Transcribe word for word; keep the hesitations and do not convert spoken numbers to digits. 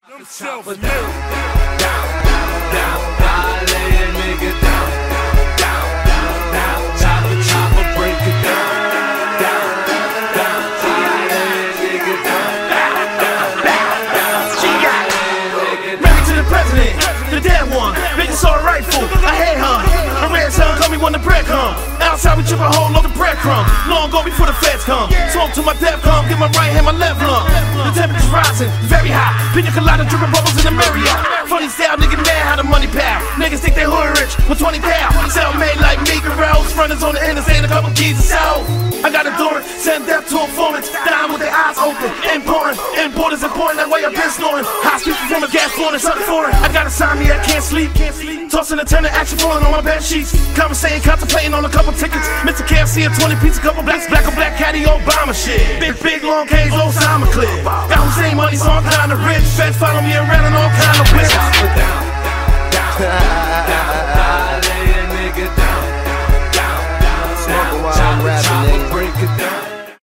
Themselves down, down, down, I lay a nigga down, down, down, Choppa, Choppa, break it down, down, down, I lay a nigga down, down, down, down, she got it. Married to the president, the dead one, making so rightful. I hate her. My red son told me when the bread come. Outside we chip a whole load of breadcrumbs. Long ago before the feds come. Smoke to my death come, get my right hand, my left lung. The temperature's rising, very high. Pina colada dripping bubbles in the Marriott. Funny style, nigga mad how the money pal. Niggas think they hood rich with twenty thou. Self-made like me, girls, runners on the interstate, a couple keys to sell. I got a door, send death to informants. Dying with their eyes open, important. Importers important, that way I've been snoring. High speed performance, gas flowing, something foreign. I got a sign me, I can't sleep, can't sleep. Tossing a turn, action falling on my bed sheets. Conversating, contemplating on a couple tickets. Mister K F C, a twenty piece, a couple blacks, black on black caddy, Obama shit. Big, big, long K's, Osama clip. Got Hussein money, so I'm kinda rich. Fed